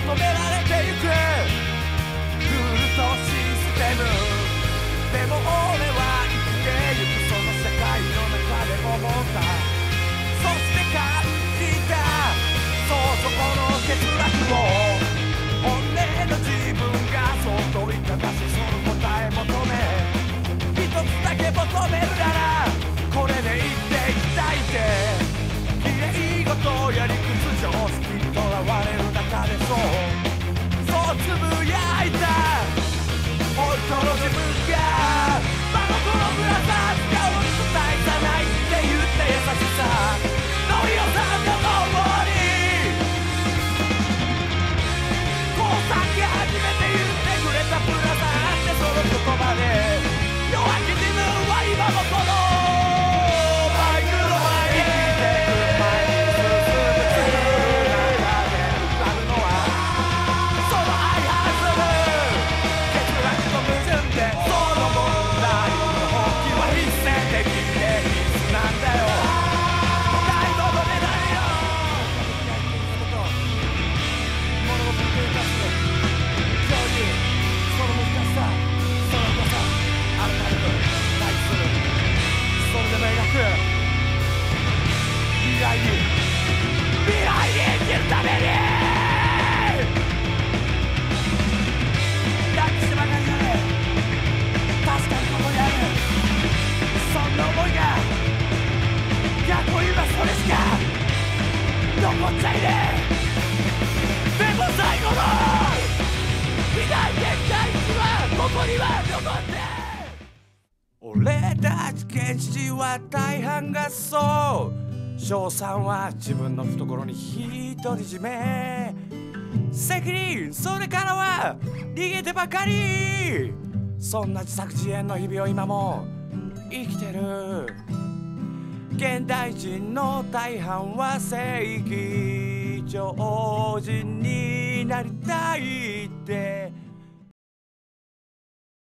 められてゆくルールとシステムでも俺は生きてゆくその世界の中で思ったそして感じたそうそこの欠落を本音の自分がそう問いただしその答え求め一つだけ求めるならこれで生きていきたいって綺麗事や理屈常識にとらわれる中でそうつぶやいた本当の自分が真心ぶらさ使うに答えじゃないって言って優しさのりおさんの思い父さんが初めて言ってくれたプラザーってその言葉で弱気自分は今もこのバイクの前に生きてく前に進む中で浮かぶのはその相反する欠落と矛盾でその問題の本気は必然的で必須なんだよ答え求めないよ物事に繰り返す競技その難しさその深さあるなる対するそれでも描く未来に生きるために抱きしめがりなれ確かにここにあるそんな思いが逆を言えばそれしか残っちゃいねえでも最後の未来的大地はここには残って俺たち検視は大半がそう翔さんは自分の懐に独り占め責任それからは逃げてばかりそんな自作自演の日々を今も生きてる現代人の大半は正義超人になりたいって